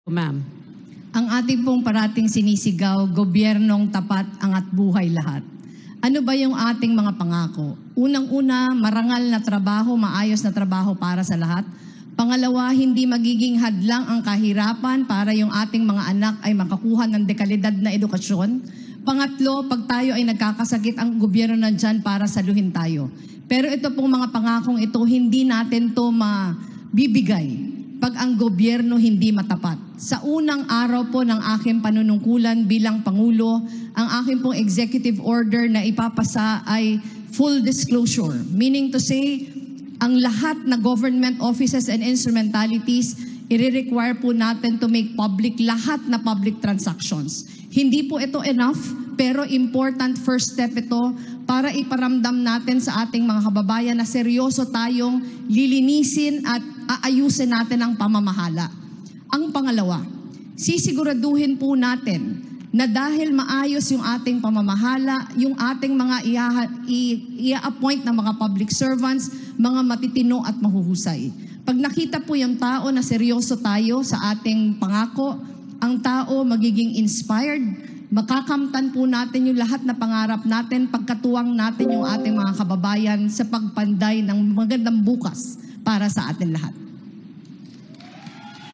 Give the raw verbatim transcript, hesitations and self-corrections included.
Ma'am. Ang ating pong parating sinisigaw, gobyernong tapat, angat buhay lahat. Ano ba yung ating mga pangako? Unang-una, marangal na trabaho, maayos na trabaho para sa lahat. Pangalawa, hindi magiging hadlang ang kahirapan para yung ating mga anak ay makakuha ng dekalidad na edukasyon. Pangatlo, pag tayo ay nagkakasakit, ang gobyerno nandyan para saluhin tayo. Pero ito pong mga pangakong ito, hindi natin to mabibigay pag ang gobyerno hindi matapat. Sa unang araw po ng aking panunungkulan bilang Pangulo, ang aking pong executive order na ipapasa ay full disclosure. Meaning to say, ang lahat na government offices and instrumentalities, i-require po natin to make public lahat na public transactions. Hindi po ito enough, pero important first step ito para iparamdam natin sa ating mga kababayan na seryoso tayong lilinisin at aayusin natin ang pamamahala. Ang pangalawa, sisiguraduhin po natin na dahil maayos yung ating pamamahala, yung ating mga i-appoint na mga public servants, mga matitino at mahuhusay. Pag nakita po yung tao na seryoso tayo sa ating pangako, ang tao magiging inspired, makakamtan po natin yung lahat na pangarap natin, pagkatuwang natin yung ating mga kababayan sa pagpanday ng magandang bukas para sa atin lahat.